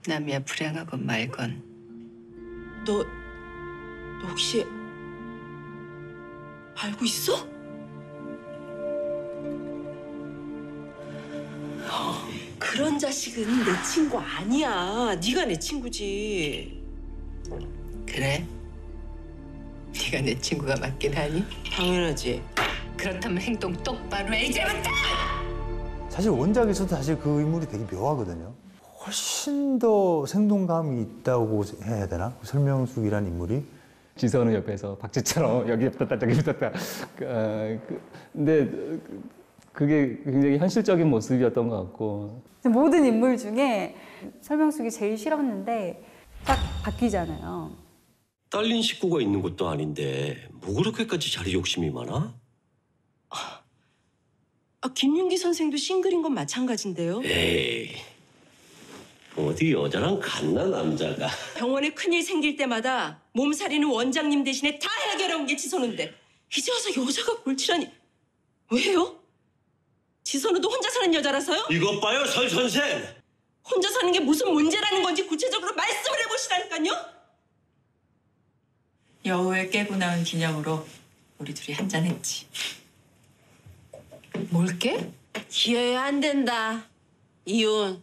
남이야 불행하건 말건. 너 혹시 알고 있어? 그런 자식은 내 친구 아니야. 네가 내 친구지. 그래? 네가 내 친구가 맞긴 하니? 당연하지. 그렇다면 행동 똑바로 해 이제부터! 사실 원작에서도 사실 그 인물이 되게 묘하거든요. 훨씬 더 생동감이 있다고 해야 되나? 설명숙이라는 인물이. 지선우 옆에서 박쥐처럼 여기 붙었다 저기 붙었다. 근데 그게 굉장히 현실적인 모습이었던 것 같고. 모든 인물 중에 설명숙이 제일 싫었는데 딱 바뀌잖아요. 딸린 식구가 있는 것도 아닌데 뭐 그렇게까지 자리 욕심이 많아? 김윤기 선생도 싱글인 건 마찬가지인데요. 에이, 어디 여자랑 같나 남자가. 병원에 큰일 생길 때마다 몸살이는 원장님 대신에 다 해결해온 게 지선우인데 이제 와서 여자가 골치라니. 왜요? 지선우도 혼자 사는 여자라서요? 이것 봐요, 설 선생. 혼자 사는 게 무슨 문제라는 건지 구체적으로 말씀을 해보시라니까요. 여우를 깨고 나온 기념으로 우리 둘이 한잔했지. 뭘 깨? 기어야 안 된다. 이혼.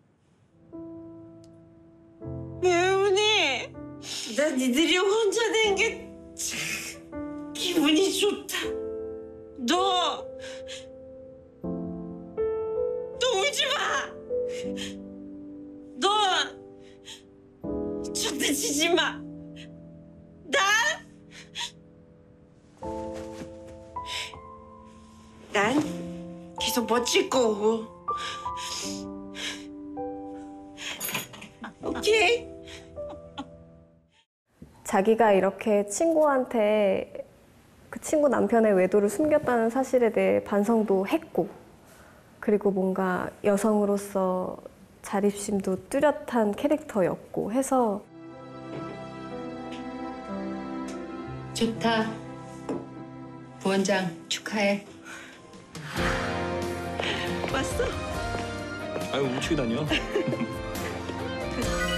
매운이. 나 니들이 혼자 된 게 참 기분이 좋다. 너 울지 마. 너 장난치지 마. 난 계속 멋질 거고. 오케이? 자기가 이렇게 친구한테 그 친구 남편의 외도를 숨겼다는 사실에 대해 반성도 했고, 그리고 뭔가 여성으로서 자립심도 뚜렷한 캐릭터였고 해서 좋다. 부원장 축하해. 왔어? 아유, 우측에 다녀.